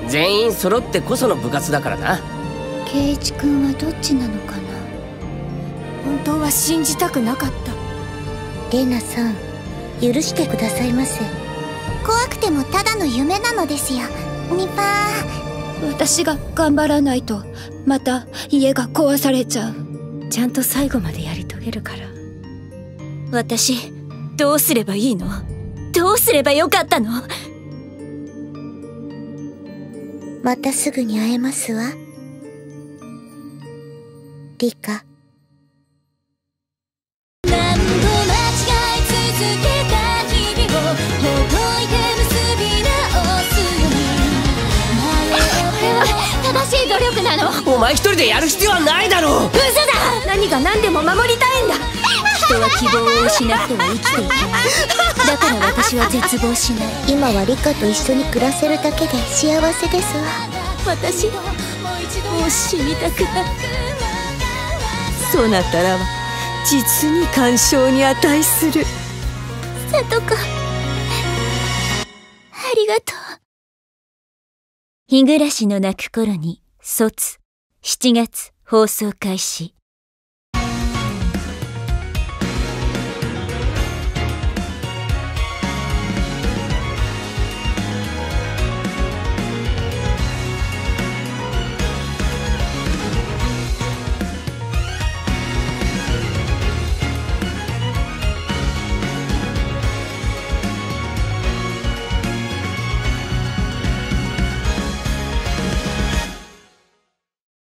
全員揃ってこその部活だからな。 圭一君はどっちなのかな。 本当は信じたくなかった。 レナさん、許してくださいませ。 怖くてもただの夢なのですよ、ニパー。私が頑張らないとまた家が壊されちゃう。 ちゃんと最後までやり遂げるから。 私どうすればいいの？どうすればよかったの？ またすぐに会えますわ、リカ。 何度間違い続けた日々をほどいて結び直すように。これは正しい努力なの？ お前一人でやる必要はないだろう。 嘘だ！何が何でも守りたいんだ。人は希望を失っては生きていけない。だから私は絶望しない。 今はリカと一緒に暮らせるだけで幸せですわ。 私もう死にたくない。そなたらは実に感傷に値する。 さとこ、ありがとう。 日暮らしの泣く頃に卒7月放送開始。